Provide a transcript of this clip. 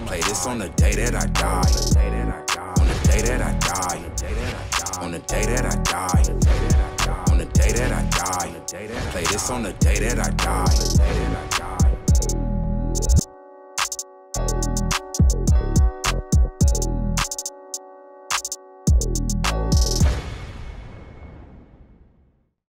Play this on the day that I die. On the day that I die. On the day that I die. On the day that I die. Play this on the day that I die.